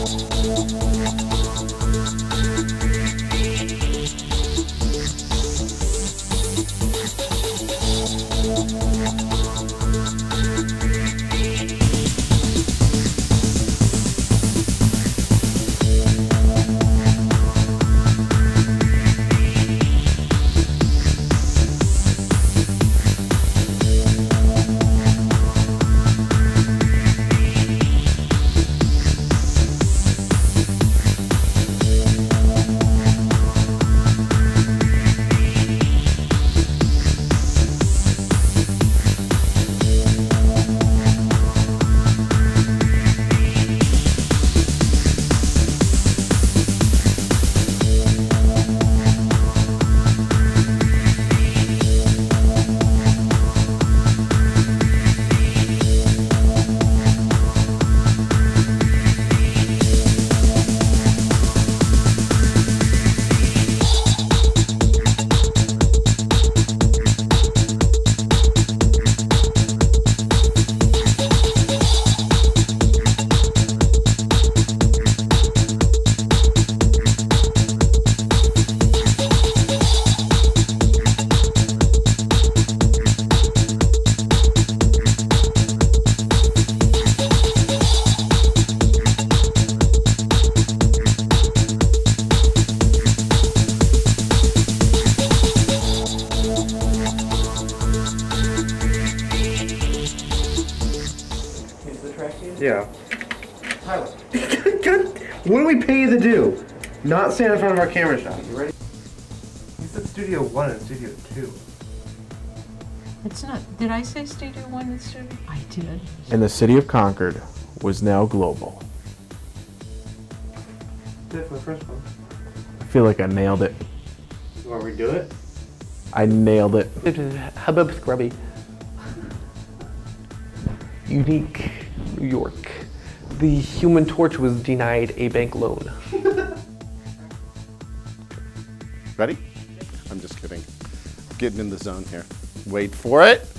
Yeah. Tyler. What do we pay you to do? Not stand in front of our camera shot. You ready? You said Studio 1 and Studio 2. It's not. Did I say Studio 1 and Studio? I did. And the city of Concord was now global. Did my first one. I feel like I nailed it. You want to redo it? I nailed it. Hubbub Scrubby. Unique, New York. The Human Torch was denied a bank loan. Ready? I'm just kidding. Getting in the zone here. Wait for it.